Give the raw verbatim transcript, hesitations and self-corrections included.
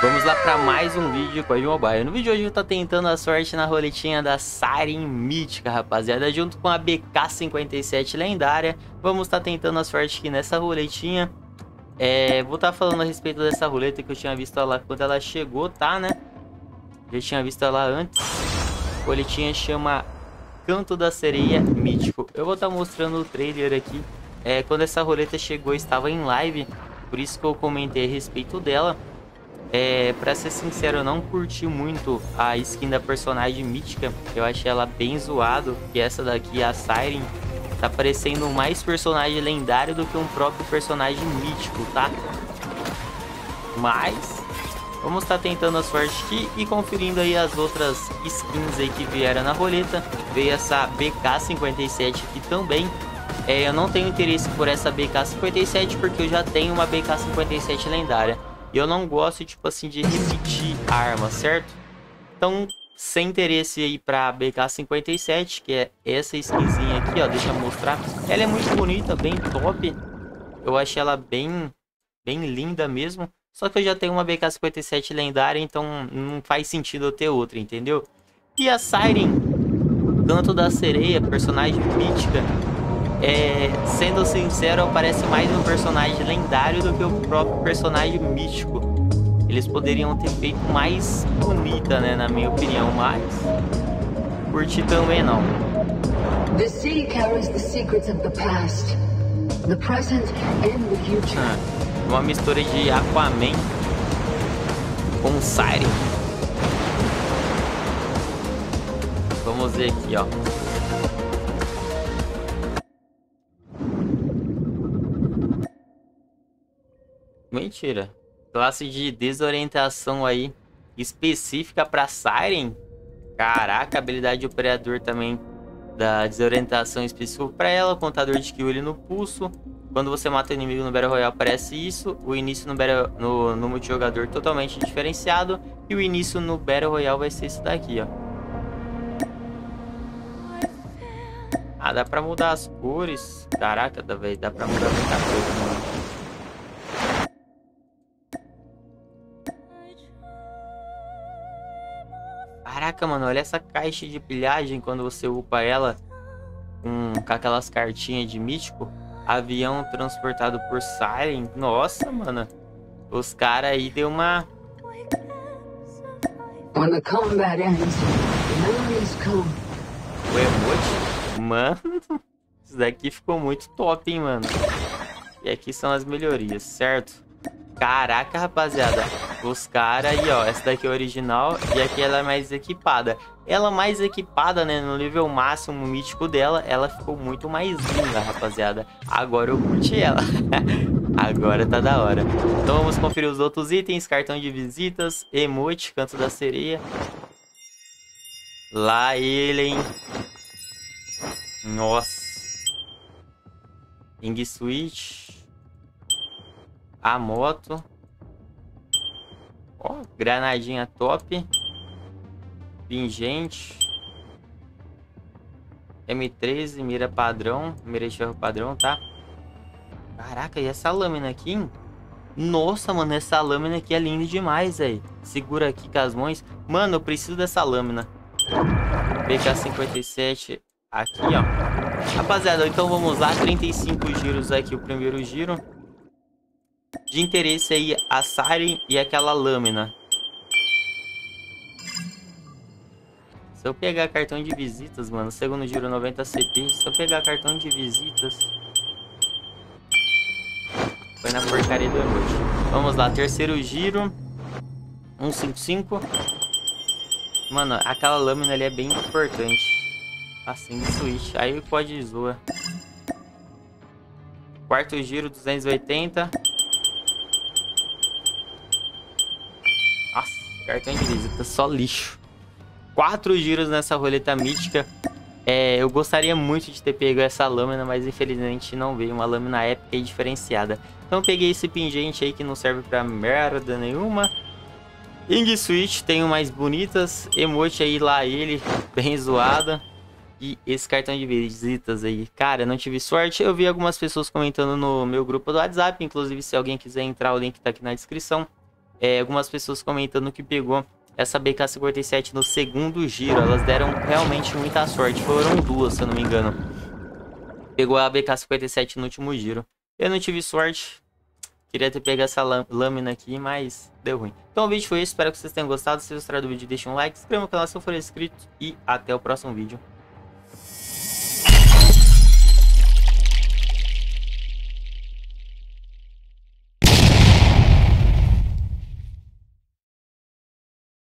Vamos lá para mais um vídeo com a Mobile. No vídeo de hoje eu tô tentando a sorte na roletinha da Siren Mítica, rapaziada, junto com a B K cinquenta e sete lendária. Vamos estar tá tentando a sorte aqui nessa roletinha. É, vou estar tá falando a respeito dessa roleta que eu tinha visto ela quando ela chegou, tá, né? Já tinha visto ela antes. A roletinha chama Canto da Sereia Mítico. Eu vou estar tá mostrando o trailer aqui. É, quando essa roleta chegou, estava em live, por isso que eu comentei a respeito dela. É, pra ser sincero, eu não curti muito a skin da personagem mítica. Eu achei ela bem zoado. Que essa daqui, a Siren, tá parecendo mais personagem lendário do que um próprio personagem mítico, tá? Mas vamos estar tá tentando a sorte aqui e conferindo aí as outras skins aí que vieram na roleta. Veio essa B K cinquenta e sete aqui também. É, eu não tenho interesse por essa B K cinquenta e sete porque eu já tenho uma B K cinquenta e sete lendária. E eu não gosto, tipo assim, de repetir a arma, certo? Então, sem interesse aí pra B K cinquenta e sete, que é essa skinzinha aqui, ó. Deixa eu mostrar. Ela é muito bonita, bem top. Eu achei ela bem, bem linda mesmo. Só que eu já tenho uma B K cinquenta e sete lendária, então não faz sentido eu ter outra, entendeu? E a Siren, Canto da Sereia, personagem mítica. É, sendo sincero, parece mais um personagem lendário do que o próprio personagem mítico. Eles poderiam ter feito mais bonita, né, na minha opinião, mas curti também não. The sea carries the secrets of the past, the present and the future. Ah, uma mistura de Aquaman com Siren. Vamos ver aqui, ó. Mentira. Classe de desorientação aí específica para Siren. Caraca, habilidade de operador também da desorientação específica para ela. Contador de kill no pulso. Quando você mata o inimigo no Battle Royale aparece isso. O início no, battle, no, no multijogador totalmente diferenciado. E o início no Battle Royale vai ser isso daqui, ó. Ah, dá pra mudar as cores. Caraca, dá, véio, dá pra mudar muita coisa, mano. Caraca, mano, olha essa caixa de pilhagem quando você upa ela com, com aquelas cartinhas de mítico. Avião transportado por Siren. Nossa, mano. Os caras aí deu uma... When the combat ends, memories come. O emote? Mano, isso daqui ficou muito top, hein, mano. E aqui são as melhorias, certo? Caraca, rapaziada. Os caras aí, ó. Essa daqui é original e aqui ela é mais equipada. Ela mais equipada, né? No nível máximo mítico dela, ela ficou muito mais linda, rapaziada. Agora eu curti ela. Agora tá da hora. Então vamos conferir os outros itens. Cartão de visitas, emote, Canto da Sereia. Lá ele, hein? Nossa. Ing Switch. A moto. Ó, granadinha top. Pingente. M treze, mira padrão. Mira de ferro padrão, tá? Caraca, e essa lâmina aqui, hein? Nossa, mano, essa lâmina aqui é linda demais, velho. Segura aqui com as mãos. Mano, eu preciso dessa lâmina. B K cinquenta e sete aqui, ó. Rapaziada, então vamos lá. trinta e cinco giros aqui, o primeiro giro. De interesse aí a Siren e aquela lâmina. Se eu pegar cartão de visitas, mano, segundo giro noventa C P. Se eu pegar cartão de visitas, foi na porcaria do emoji. Vamos lá, terceiro giro. cento e cinquenta e cinco. Mano, aquela lâmina ali é bem importante. Assim, de switch. Aí pode zoar. Quarto giro, duzentos e oitenta. Nossa, cartão de visita, só lixo. Quatro giros nessa roleta mítica. É, eu gostaria muito de ter pego essa lâmina, mas infelizmente não veio uma lâmina épica e diferenciada. Então eu peguei esse pingente aí que não serve pra merda nenhuma. Ing Switch, tenho mais bonitas. Emote aí, lá ele, bem zoada. E esse cartão de visitas aí, cara, não tive sorte. Eu vi algumas pessoas comentando no meu grupo do WhatsApp. Inclusive, se alguém quiser entrar, o link tá aqui na descrição. é, algumas pessoas comentando que pegou essa B K cinquenta e sete no segundo giro. Elas deram realmente muita sorte. Foram duas, se eu não me engano. Pegou a B K cinquenta e sete no último giro. Eu não tive sorte. Queria ter pegado essa lâmina aqui, mas deu ruim. Então o vídeo foi esse. Espero que vocês tenham gostado. Se vocês gostaram do vídeo, deixem um like. Se inscreva no canal se não for inscrito. E até o próximo vídeo.